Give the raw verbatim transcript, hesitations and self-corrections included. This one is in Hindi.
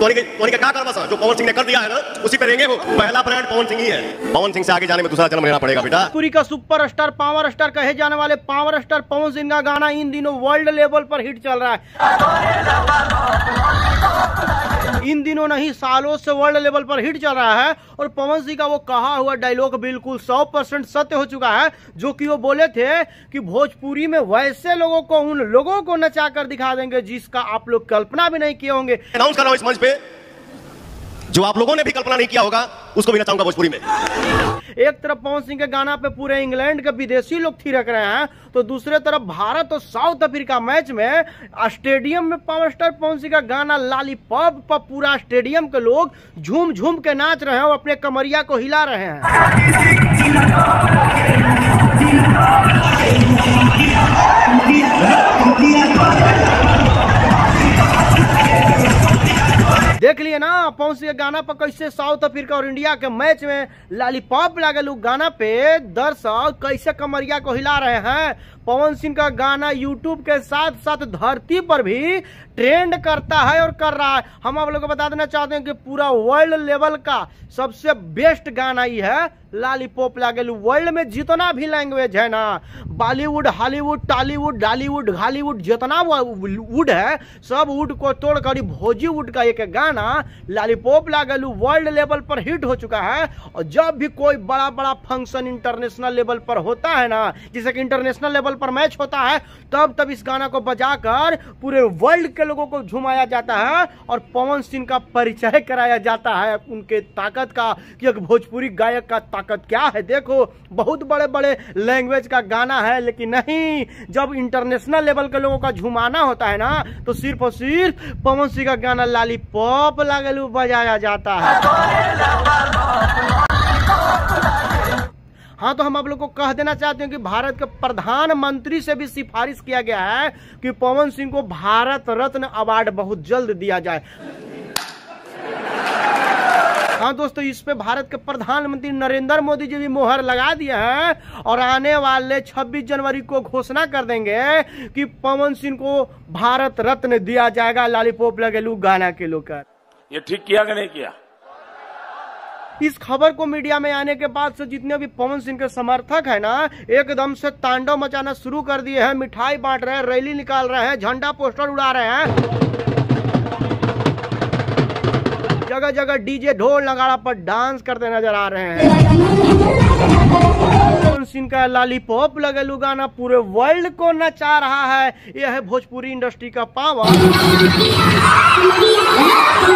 तोनी के तोनी के क्या कर बस जो पवन सिंह ने कर दिया है ना उसी पे रहेंगे। वो पहला ब्रांड पवन सिंह ही है। पवन सिंह से आगे जाने में दूसरा जन्म लेना पड़ेगा बेटा। पूरी का सुपर स्टार पावर स्टार कहे जाने वाले पावर स्टार पवन सिंह का गाना इन दिनों वर्ल्ड लेवल पर हिट चल रहा है। इन दिनों नहीं सालों से वर्ल्ड लेवल पर हिट चल रहा है और पवन सिंह का वो कहा हुआ डायलॉग बिल्कुल सौ परसेंट सत्य हो चुका है, जो कि वो बोले थे कि भोजपुरी में वैसे लोगों को उन लोगों को नचा कर दिखा देंगे जिसका आप लोग कल्पना भी नहीं किए होंगे। अनाउंस कर रहा हूं इस मंच पे, जो आप लोगों ने भी कल्पना नहीं किया होगा उसको भी नचाऊंगा भोजपुरी में। एक तरफ पवन सिंह के गाना पे पूरे इंग्लैंड के विदेशी लोग थिरक रहे हैं, तो दूसरे तरफ भारत और साउथ अफ्रीका मैच में स्टेडियम में पावर स्टार पवन सिंह का गाना लॉलीपॉप पर पूरा स्टेडियम के लोग झूम झूम के नाच रहे हैं और अपने कमरिया को हिला रहे हैं। देख लिए ना पवन सिंह के गाना पर कैसे साउथ अफ्रीका और इंडिया के मैच में लॉलीपॉप लागल गाना पे दर्शक कैसे कमरिया को हिला रहे हैं। पवन सिंह का गाना यूट्यूब के साथ साथ धरती पर भी ट्रेंड करता है और कर रहा है। हम आप लोगों को बता देना चाहते हैं कि पूरा वर्ल्ड लेवल का सबसे बेस्ट गाना ही है लॉलीपॉप लागल। वर्ल्ड में जितना भी लैंग्वेज है ना, Bollywood, Hollywood, Tollywood, Dollywood, Hollywood, जितना वुड है सब वुड को तोड़कर भोजीवुड का एक गाना लॉलीपॉप लागल वर्ल्ड लेवल पर हिट हो चुका है। और जब भी कोई बड़ा बड़ा फंक्शन इंटरनेशनल लेवल पर होता है ना, जैसे कि इंटरनेशनल लेवल पर मैच होता है, तब तब इस गाना को बजाकर पूरे वर्ल्ड के लोगों को झुमाया जाता है और पवन सिंह का परिचय कराया जाता है उनके ताकत का, कि एक भोजपुरी गायक का ताकत क्या है। देखो बहुत बड़े बड़े लैंग्वेज का गाना है, लेकिन नहीं, जब इंटरनेशनल लेवल के लोगों का झुमाना होता है ना, तो सिर्फ और सिर्फ पवन सिंह का गाना लॉलीपॉप लागल बजाया जाता है। हाँ, तो हम आप लोग को कह देना चाहते हैं कि भारत के प्रधानमंत्री से भी सिफारिश किया गया है कि पवन सिंह को भारत रत्न अवार्ड बहुत जल्द दिया जाए। हाँ दोस्तों, इस पे भारत के प्रधानमंत्री नरेंद्र मोदी जी भी मोहर लगा दिए हैं और आने वाले छब्बीस जनवरी को घोषणा कर देंगे कि पवन सिंह को भारत रत्न दिया जाएगा लॉलीपॉप लगेलू गाना के लेकर। ये ठीक किया कि नहीं किया? इस खबर को मीडिया में आने के बाद से जितने भी पवन सिंह के समर्थक है ना, एकदम से तांडव मचाना शुरू कर दिए हैं। मिठाई बांट रहे हैं, रैली निकाल रहे हैं, झंडा पोस्टर उड़ा रहे हैं, जगह जगह डीजे ढोल नगाड़ा पर डांस करते नजर आ रहे हैं। पवन सिंह का लॉलीपॉप लगेलू गाना पूरे वर्ल्ड को नचा रहा है। यह है भोजपुरी इंडस्ट्री का पावर।